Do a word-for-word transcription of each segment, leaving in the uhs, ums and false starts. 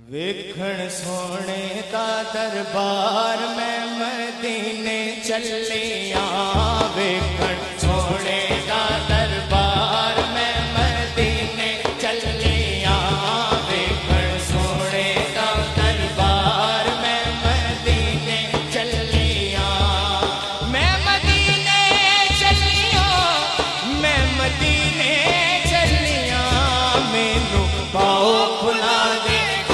वेखण सोने का दरबार में मदीने चलिया। वेखण सोने का दरबार में मदीने चलिया। वेखण सोने का दरबार में मदीने चलिया। मैं मदीने चलिया, मैं मदीने चलिया। मैनू पाओ खुला दे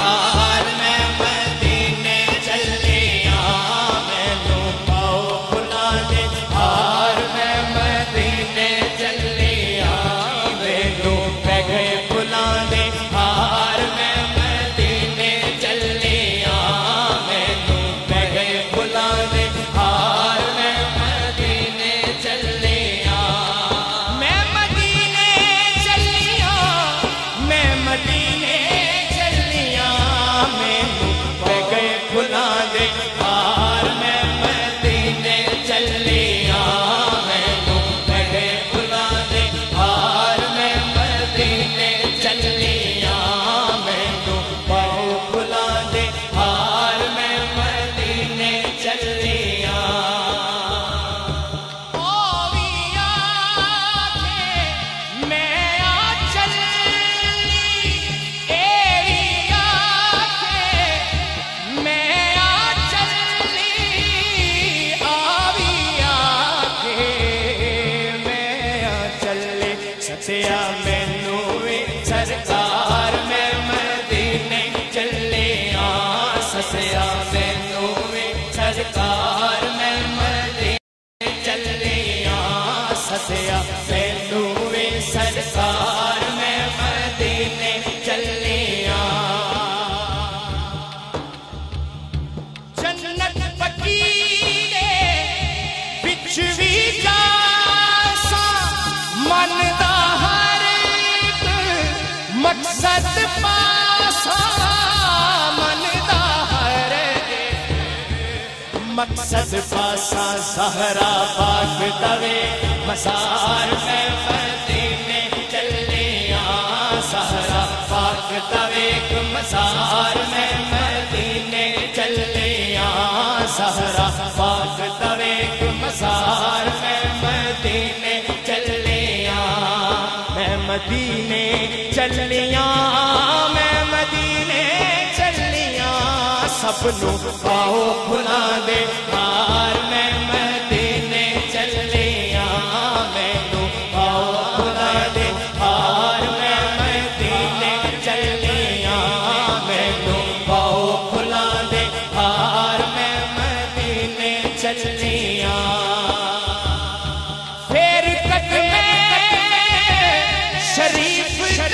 सतिया मैनू वे सरकार में मदीने चलिया। सतिया मैनू वे सरकार में मदीने चलिया। सतिया मैनू वे सरकार में मदीने चलिया। जन्नत पक्की दे बिच भी जा मनदा मकसद पासा। मनदा हर मकसद पासा। सहरा पाक तवे मसार में मदीने चलिया। सहरा पाक तवे मसार में मदीने चलिया। सहरा पाक तवे मसार में मदीने चलिया। मैं मदीने चलिया, मैं मदीने चलिया। सबनू पाओ खुला दे हार में मदीने चलिया। मैनू पाओ खुला दे हार में मदीने चलिया। मैनू पाओ खुला दे हार में मदीने चलिया। फिर कदमे शरीफ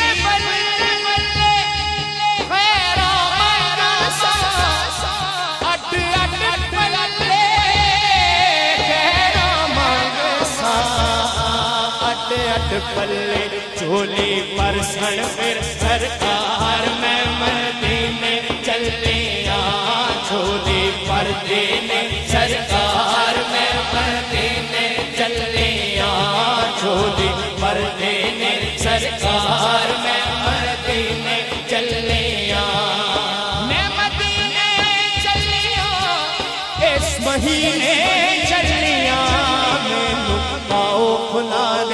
पल्ले चोली परसन फिर सरकार में मदीने चलिया। चोली पर्दे ने सरकार में मदीने चलिया। चोली पर्दे ने सरकार में मदीने चलिया। मैं मदीने चलिया, इस महीने चलिया। मैनू पाओ खुला दे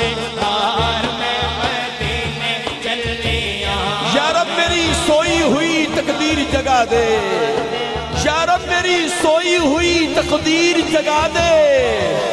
सोई हुई तकदीर जगा दे। या रब मेरी सोई हुई तकदीर जगा दे।